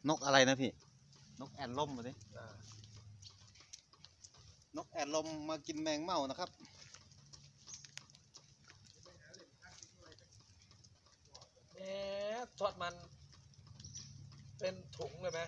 นกอะไรนะพี่นกแอ่นล่มมาดินกแอ่นลมมากินแมงเม่านะครับทอดมันเป็นถุงเลยไหม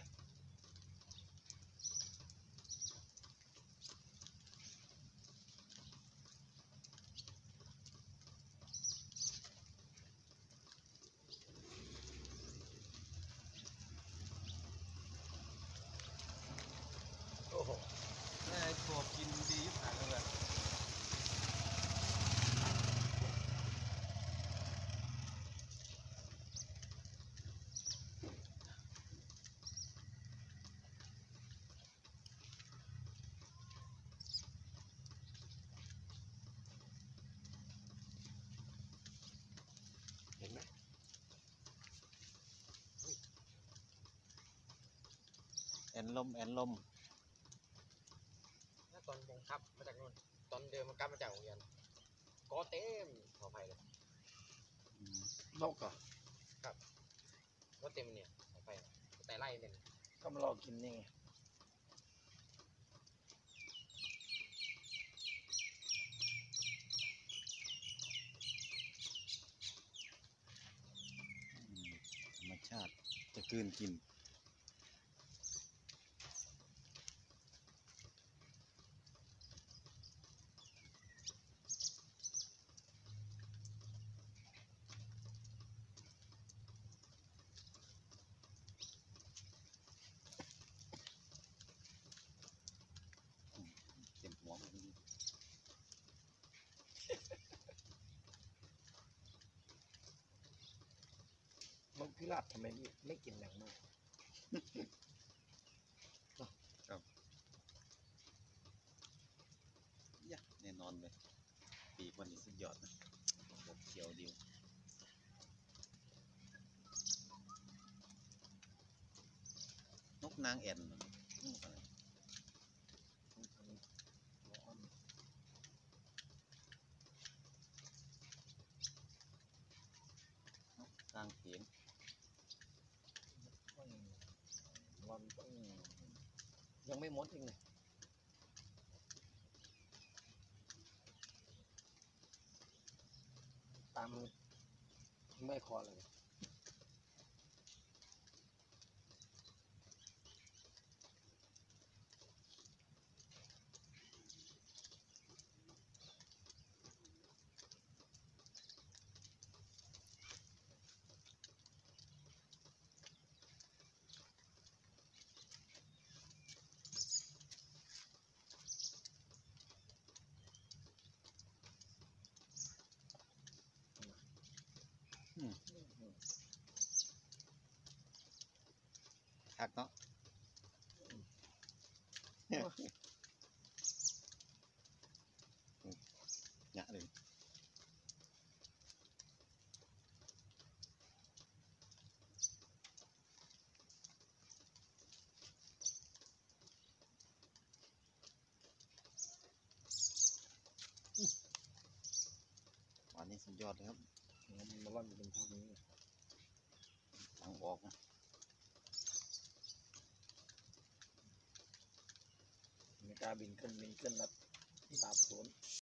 โอ้โหแม่ตัวกินดีผ่านเลยเห็นไหมแอ่นลมแอ่นลมตอนผมขับมาจากนู่นตอนเดินมันกลับมาจากโรงเรียนก็เต็มขออภัยเลยนกอ่ะครับก็เต็มเนี่ยขออภัยแต่ไล่เป็นก็มารอกินนี่ไงธรรมชาติจะกลืนกินเต็มหัวมันนกพิราบทำไมไม่กินแมงเม่าแน่นอนเลยปีกวันนี้สุดยอดนะบเขียวดิวนกนางแอ่นนกกลางเขียงมันต้องยังไม่หมดจริงเลยตามไม่คอเลยคักเนาะหยะเลยวันนี้สุดยอดเลยครับมันมาล่อนเป็นเท่านี้ทางออกนะไม่กล้าบินขึ้นแล้วตามสวน